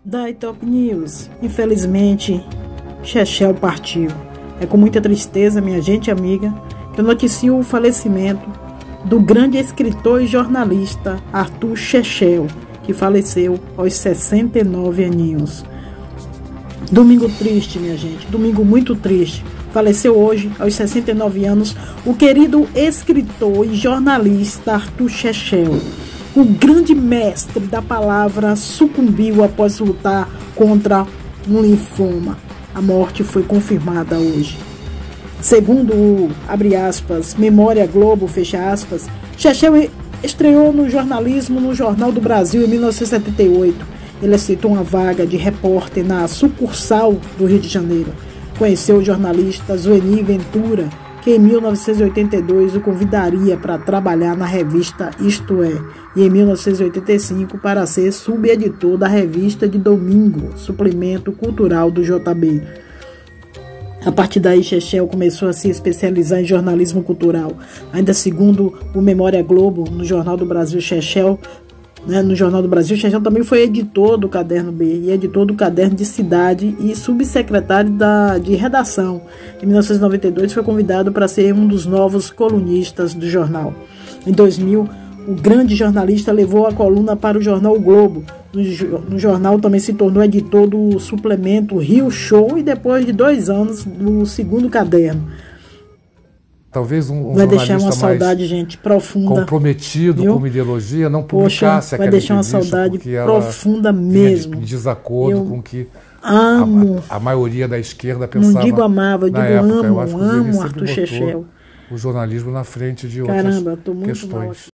Da Top News. Infelizmente, Chechel partiu. É com muita tristeza, minha gente amiga, que eu noticio o falecimento do grande escritor e jornalista Arthur Chechel, que faleceu aos 69 aninhos. Domingo triste, minha gente, domingo muito triste. Faleceu hoje, aos 69 anos, o querido escritor e jornalista Arthur Chechel. O grande mestre da palavra sucumbiu após lutar contra um linfoma. A morte foi confirmada hoje. Segundo o, abre aspas, Memória Globo, fecha aspas, Chechel estreou no jornalismo no Jornal do Brasil em 1978. Ele aceitou uma vaga de repórter na sucursal do Rio de Janeiro. Conheceu o jornalista Zueni Ventura, que em 1982 o convidaria para trabalhar na revista Isto É, e em 1985 para ser subeditor da revista de domingo, suplemento cultural do JB. A partir daí, Chechel começou a se especializar em jornalismo cultural. Ainda segundo o Memória Globo, no Jornal do Brasil, Chechel também foi editor do Caderno B e editor do Caderno de Cidade e subsecretário de redação. Em 1992 foi convidado para ser um dos novos colunistas do jornal. Em 2000, o grande jornalista levou a coluna para o jornal o Globo. No jornal também se tornou editor do suplemento Rio Show e depois de 2 anos do segundo caderno. Talvez um vai deixar uma saudade, mais gente, profunda, comprometido, viu? Com ideologia, não publicasse aquela vai deixar uma saudade profunda mesmo. De desacordo com que a maioria da esquerda pensava. Não digo amava, eu digo época. amo Arthur Chechel. O jornalismo na frente de outras questões.